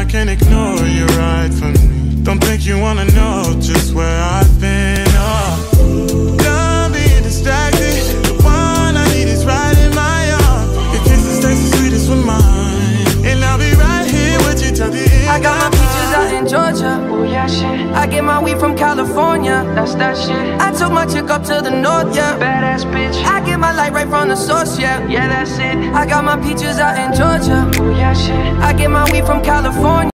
I can't ignore you right from me. Don't think you wanna know just where I've been. Oh, done being distracted. The one I need is right in my arms. Your kisses taste the sweetest with mine, and I'll be right here with you till the end. I got my peaches out in Georgia. Oh yeah, shit. I get my weed from California. That's that shit. I took my chick up to the north, yeah. Badass bitch. I get my light right from the source, yeah. Yeah, that's it. I got my peaches out in Georgia. Oh yeah, shit. I get my weed from California.